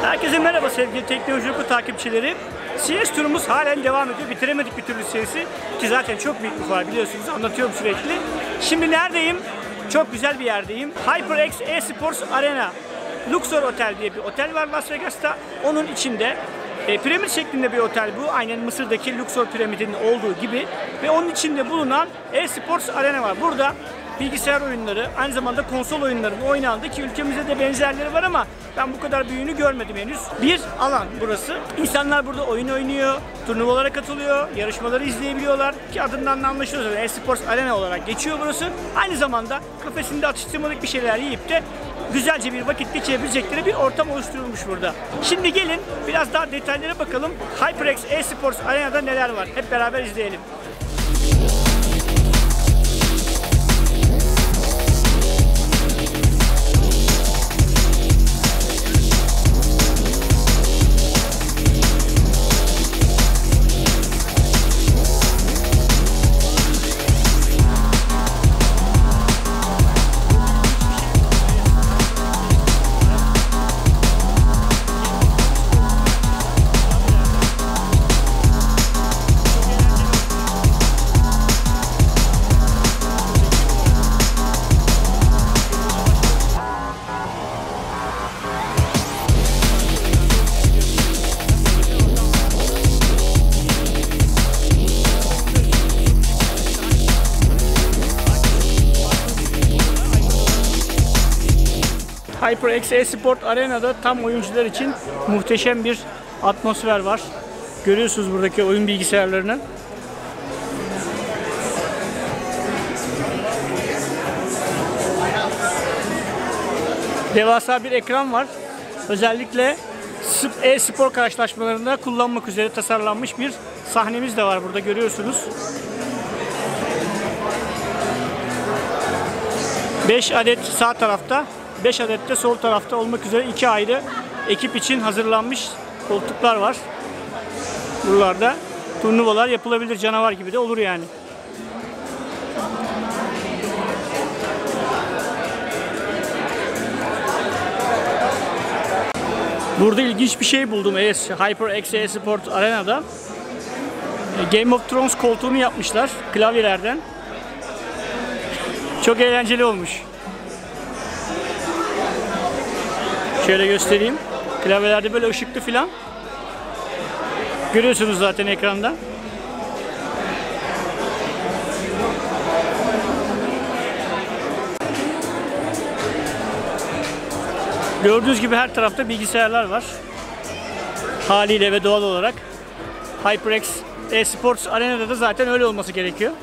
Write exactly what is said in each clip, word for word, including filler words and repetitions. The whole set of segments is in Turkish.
Herkese merhaba sevgili Teknoloji Oku takipçileri. C S turumuz halen devam ediyor. Bitiremedik bir türlü serisi ki zaten çok büyük bir fuar biliyorsunuz. Anlatıyorum sürekli. Şimdi neredeyim? Çok güzel bir yerdeyim. HyperX Esports Arena. Luxor Otel diye bir otel var Las Vegas'ta. Onun içinde e, piramit şeklinde bir otel bu. Aynen Mısır'daki Luxor piramidinin olduğu gibi. Ve onun içinde bulunan Esports Arena var. Burada bilgisayar oyunları, aynı zamanda konsol oyunlarının oynandığı ki ülkemizde de benzerleri var ama ben bu kadar büyüğünü görmedim henüz. Bir alan burası. İnsanlar burada oyun oynuyor, turnuvalara katılıyor, yarışmaları izleyebiliyorlar ki adından da anlaşılıyor. Esports Arena olarak geçiyor burası. Aynı zamanda kafesinde atıştırmalık bir şeyler yiyip de güzelce bir vakit geçirebilecekleri bir ortam oluşturulmuş burada. Şimdi gelin biraz daha detaylara bakalım. HyperX Esports Arena'da neler var? Hep beraber izleyelim. HyperX Esports Arena'da tam oyuncular için muhteşem bir atmosfer var. Görüyorsunuz buradaki oyun bilgisayarlarını. Devasa bir ekran var. Özellikle e-spor karşılaşmalarında kullanmak üzere tasarlanmış bir sahnemiz de var burada, görüyorsunuz. beş adet sağ tarafta, beş adet de sol tarafta olmak üzere iki ayrı ekip için hazırlanmış koltuklar var. Buralarda turnuvalar yapılabilir, canavar gibi de olur yani. Burada ilginç bir şey buldum HyperX Esports Arena'da. Game of Thrones koltuğunu yapmışlar klavyelerden. Çok eğlenceli olmuş. Şöyle göstereyim. Klavyelerde böyle ışıklı filan. Görüyorsunuz zaten ekranda. Gördüğünüz gibi her tarafta bilgisayarlar var. Haliyle ve doğal olarak. HyperX Esports Arena'da da zaten öyle olması gerekiyor.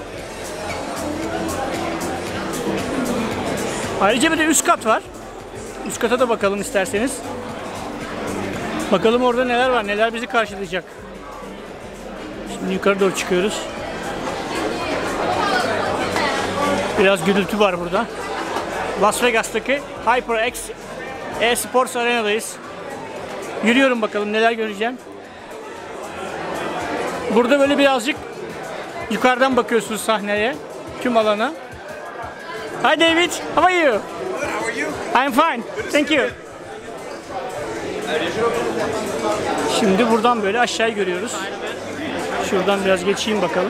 Ayrıca bir de üst kat var. Üst kata da bakalım isterseniz. Bakalım orada neler var, neler bizi karşılayacak. Şimdi yukarı doğru çıkıyoruz. Biraz gürültü var burada. Las Vegas'taki HyperX Esports Arena'dayız. Yürüyorum, bakalım neler göreceğim. Burada böyle birazcık yukarıdan bakıyorsunuz sahneye, tüm alana. Hi David, how are you? How are you? I'm fine, thank you. Şimdi buradan böyle aşağıyı görüyoruz. Şuradan biraz geçeyim bakalım.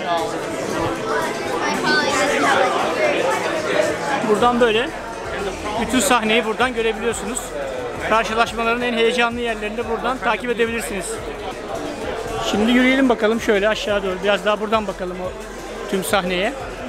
Buradan böyle bütün sahneyi buradan görebiliyorsunuz. Karşılaşmaların en heyecanlı yerlerini de buradan takip edebilirsiniz. Şimdi yürüyelim bakalım şöyle aşağı doğru. Biraz daha buradan bakalım o tüm sahneye.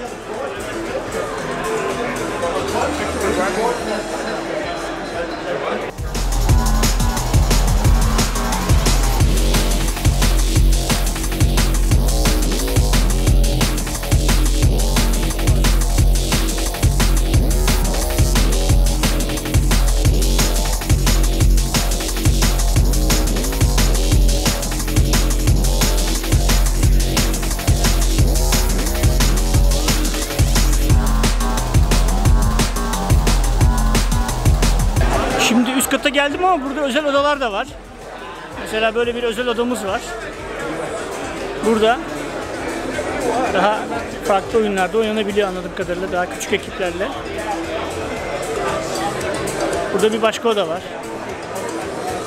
Şimdi üst kata geldim ama burada özel odalar da var. Mesela böyle bir özel odamız var. Burada daha farklı oyunlarda oynanabiliyor anladığım kadarıyla, daha küçük ekiplerle. Burada bir başka oda var.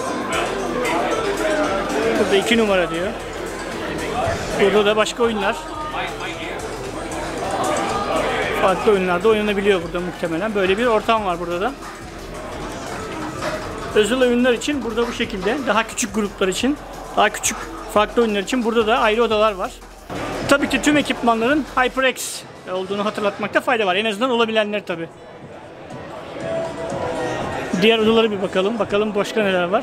Burada iki numara diyor. Burada da başka oyunlar. Farklı oyunlarda oynanabiliyor burada muhtemelen. Böyle bir ortam var burada da. Özel oyunlar için burada bu şekilde. Daha küçük gruplar için, daha küçük farklı oyunlar için burada da ayrı odalar var. Tabii ki tüm ekipmanların HyperX olduğunu hatırlatmakta fayda var. En azından olabilenler tabii. Diğer odalara bir bakalım. Bakalım başka neler var.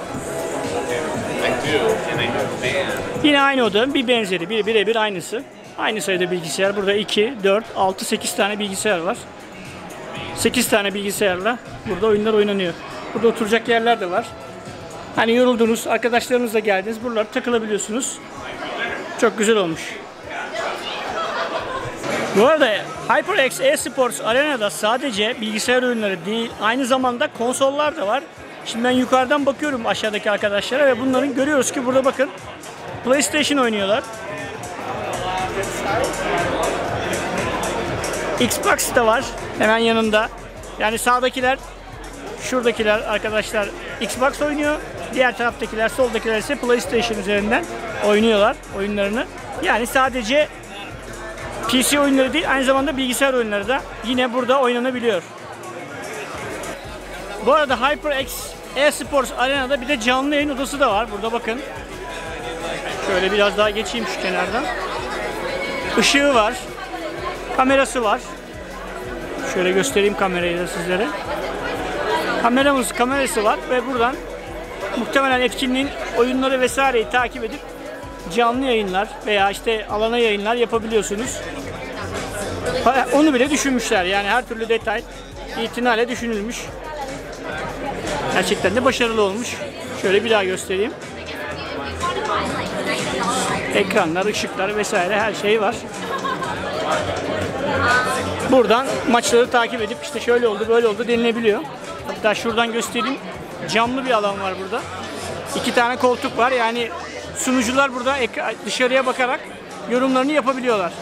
Yine aynı oda, bir benzeri, bir birebir aynısı. Aynı sayıda bilgisayar. Burada iki, dört, altı, sekiz tane bilgisayar var. sekiz tane bilgisayarla burada oyunlar oynanıyor. Burada oturacak yerler de var. Hani yoruldunuz, arkadaşlarınızla geldiniz, buralarda takılabiliyorsunuz. Çok güzel olmuş. Bu arada HyperX Esports Arena'da sadece bilgisayar oyunları değil, aynı zamanda konsollar da var. Şimdi ben yukarıdan bakıyorum aşağıdaki arkadaşlara ve bunların görüyoruz ki burada bakın PlayStation oynuyorlar. Xbox da var hemen yanında. Yani sağdakiler, şuradakiler arkadaşlar Xbox oynuyor. Diğer taraftakiler, soldakiler ise PlayStation üzerinden oynuyorlar oyunlarını. Yani sadece P C oyunları değil, aynı zamanda bilgisayar oyunları da yine burada oynanabiliyor. Bu arada HyperX Esports Arena'da bir de canlı yayın odası da var. Burada bakın. Şöyle biraz daha geçeyim şu kenardan. Işığı var. Kamerası var. Şöyle göstereyim kamerayı da sizlere. Kameramız, kamerası var ve buradan muhtemelen etkinliğin oyunları vesaireyi takip edip canlı yayınlar veya işte alana yayınlar yapabiliyorsunuz. Onu bile düşünmüşler. Yani her türlü detay itinayla düşünülmüş. Gerçekten de başarılı olmuş. Şöyle bir daha göstereyim. Ekranlar, ışıklar vesaire her şey var. Buradan maçları takip edip işte şöyle oldu, böyle oldu denilebiliyor. Hatta şuradan göstereyim. Camlı bir alan var burada. İki tane koltuk var. Yani sunucular burada dışarıya bakarak yorumlarını yapabiliyorlar.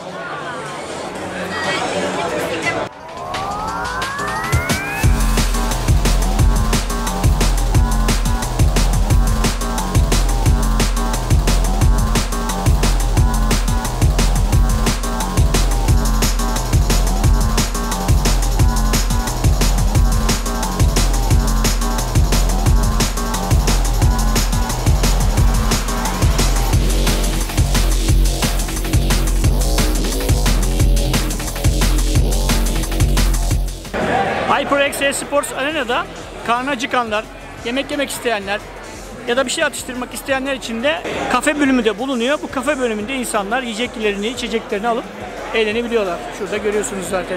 HyperX Esports Arena'da karnı acıkanlar, yemek yemek isteyenler ya da bir şey atıştırmak isteyenler için de kafe bölümü de bulunuyor. Bu kafe bölümünde insanlar yiyeceklerini, içeceklerini alıp eğlenebiliyorlar. Şurada görüyorsunuz zaten.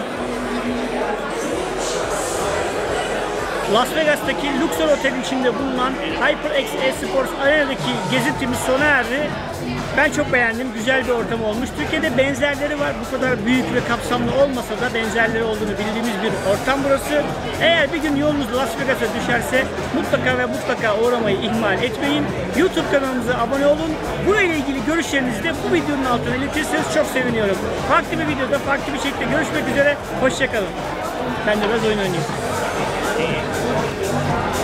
Las Vegas'taki Luxor Otel'in içinde bulunan HyperX Esports Arena'daki gezintimiz sona erdi. Ben çok beğendim. Güzel bir ortam olmuş. Türkiye'de benzerleri var. Bu kadar büyük ve kapsamlı olmasa da benzerleri olduğunu bildiğimiz bir ortam burası. Eğer bir gün yolunuz Las Vegas'a düşerse mutlaka ve mutlaka uğramayı ihmal etmeyin. YouTube kanalımıza abone olun. Burayla ilgili görüşlerinizi de bu videonun altına iletirseniz çok seviniyorum. Farklı bir videoda, farklı bir şekilde görüşmek üzere. Hoşçakalın. Ben de biraz oyun oynayayım.